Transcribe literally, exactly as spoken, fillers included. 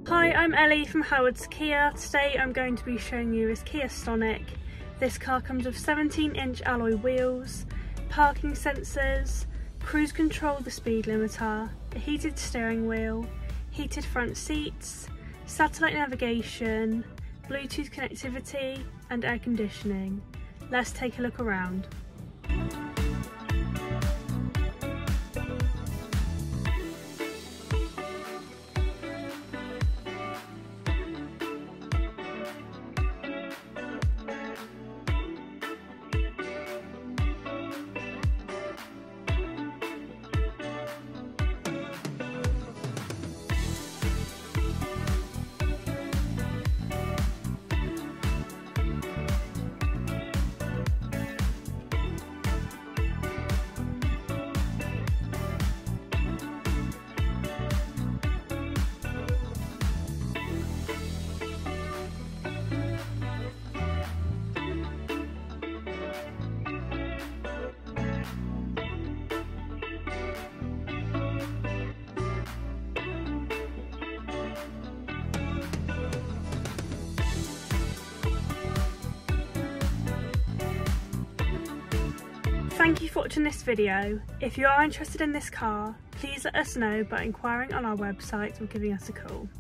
Hi, I'm Ellie from Howard's Kia. Today I'm going to be showing you this Kia Stonic. This car comes with seventeen inch alloy wheels, parking sensors, cruise control the speed limiter, a heated steering wheel, heated front seats, satellite navigation, Bluetooth connectivity and air conditioning. Let's take a look around. Thank you for watching this video. If you are interested in this car, please let us know by inquiring on our website or giving us a call.